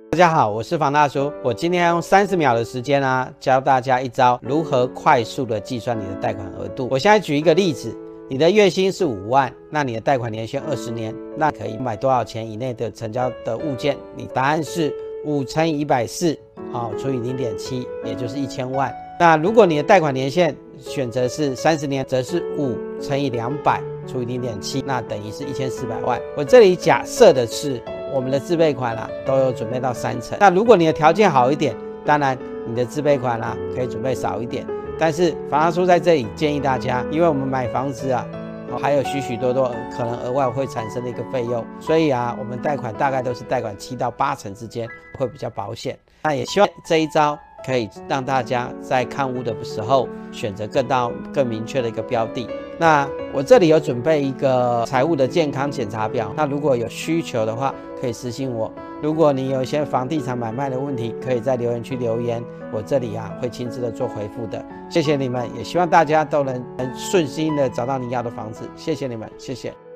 大家好，我是房大叔。我今天要用30秒的时间教大家一招如何快速的计算你的贷款额度。我现在举一个例子，你的月薪是5万，那你的贷款年限20年，那可以买多少钱以内的成交的物件？你答案是5乘以140，除以0.7，也就是1000万。那如果你的贷款年限选择是30年，则是5乘以200除以0.7，那等于是1400万。我这里假设的是我们的自备款都有准备到3成。那如果你的条件好一点，当然你的自备款可以准备少一点。但是房大叔在这里建议大家，因为我们买房子还有许许多多可能额外会产生的一个费用，所以我们贷款大概都是贷款7到8成之间，会比较保险。那也希望这一招可以让大家在看屋的时候选择更明确的一个标的。那我这里有准备一个财务的健康检查表，那如果有需求的话可以私信我。如果你有一些房地产买卖的问题，可以在留言区留言，我这里会亲自的做回复的。谢谢你们，也希望大家都能顺心的找到你要的房子。谢谢你们，谢谢。